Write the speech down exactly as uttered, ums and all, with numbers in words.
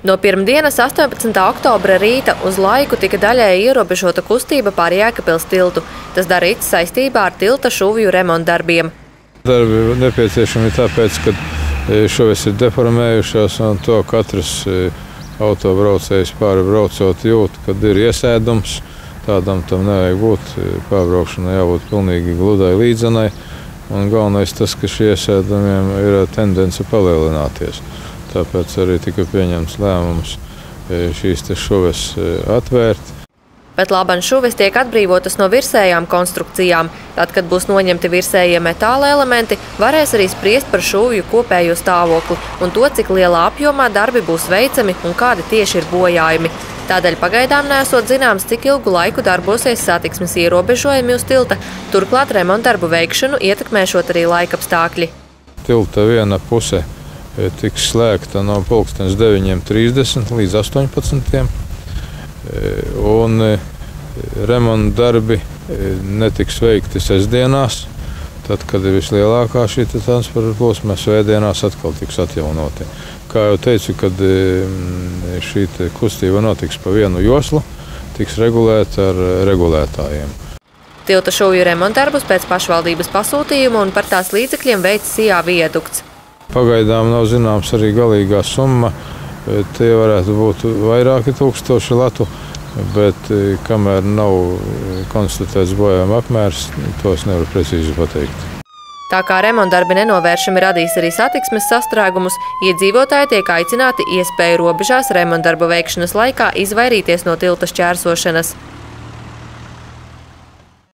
No pirmdienas astoņpadsmitā oktobra rīta uz laiku tika daļēji ierobežota kustība pār Jēkabpils tiltu. Tas darīts saistībā ar tilta šuvju remontdarbiem. Darbi nepieciešami tāpēc, ka šuvis ir deformējušās un to katrs autobraucējs pāri braucot jūt, kad ir iesēdums. Tādam tam nevajag būt. Pārbraukšanai jābūt pilnīgi gludai līdzenai. Un galvenais tas, ka šie iesēdumiem ir tendence palielināties. Tāpēc arī tika pieņemts lēmums šīs te šuves atvērt. Bet laban šuvis tiek atbrīvotas no virsējām konstrukcijām. Tad, kad būs noņemti virsējie metāla elementi, varēs arī spriest par šuvju kopējo stāvokli un to, cik lielā apjomā darbi būs veicami un kādi tieši ir bojājumi. Tādēļ pagaidām nesot zināms, cik ilgu laiku darbosies satiksmes ierobežojumi uz tilta. Turklāt remontdarbu veikšanu ietekmēšot arī laikapstākļi. Tilta viena puse tiks slēgta no pulkstens deviņiem trīsdesmit līdz astoņpadsmitiem. Un remontdarbi netiks veikti sestdienās. Tad, kad ir vislielākā šī transporta plūsma, svētdienās atkal tiks atjaunoti. Kā jau teicu, kad šī kustība notiks pa vienu joslu, tiks regulēta ar regulētājiem. Tilta šuvju remontdarbus pēc pašvaldības pasūtījuma un par tās līdzekļiem veic Sijā viadukts. Pagaidām nav zināms arī galīgā summa. Tie varētu būt vairāki tūkstoši latu, bet kamēr nav konstatēts bojājuma apmērs, tos nevar precīzi pateikt. Tā kā remontdarbi nenovēršami radīs arī satiksmes sastrēgumus, iedzīvotāji tiek aicināti iespēju robežās remontdarbu veikšanas laikā izvairīties no tilta šķērsošanas.